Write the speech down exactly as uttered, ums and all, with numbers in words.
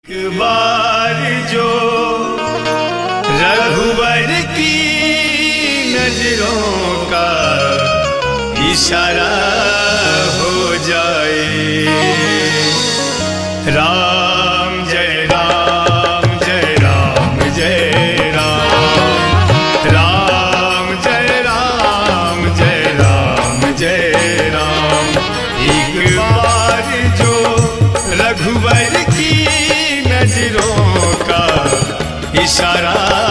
एक बार जो रघुवर की नजरों का इशारा हो जाए। राम जय राम जय राम जय राम, राम जय राम जय राम जय राम। एक बार जो रघुवर की नजरों का इशारा